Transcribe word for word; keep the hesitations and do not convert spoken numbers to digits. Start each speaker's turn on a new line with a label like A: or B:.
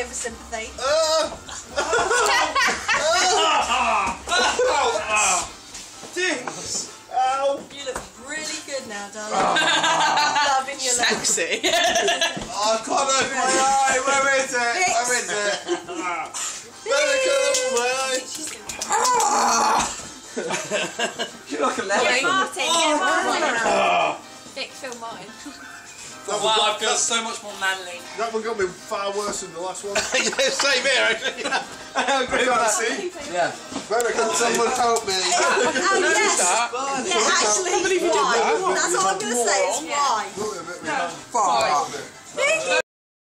A: for sympathy.
B: Uh, Ow!
A: You look really good now, darling. Loving your look.
C: Sexy.
B: Oh, I can't open my eye. Where is it? Where is it? Better cut open my eye.
D: You're like a lemon.
A: Get Martin, get Martin.
E: Vic, film mine.
B: That
C: Wow,
B: one
C: I feel so much more manly.
B: That one got me far worse than the last one.
D: Yeah, same here, actually. I agree with that.
B: See?
D: Yeah.
B: Better can someone help me?
A: Oh, yes. Yeah, actually, why? That's all I'm going to say is why.
B: Far.